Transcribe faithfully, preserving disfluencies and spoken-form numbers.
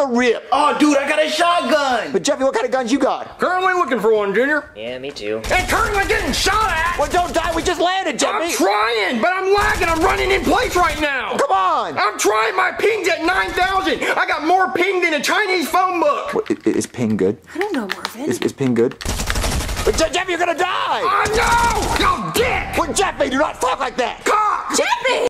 the rip. Oh, dude, I got a shotgun. But Jeffy, what kind of guns you got? Currently looking for one, Junior. Yeah, me too. And currently getting shot at. Well, don't die. We just landed, Jeffy. I'm trying, but I'm lagging. I'm running in place right now. Come on. I'm trying. My ping's at nine thousand. I got more ping than a Chinese phone book. What, is ping good? I don't know, Marvin. Is, is ping good? But Je Jeffy, you're gonna die. Oh, no. You dick. Well, Jeffy, do not talk like that. Cock. Jeffy!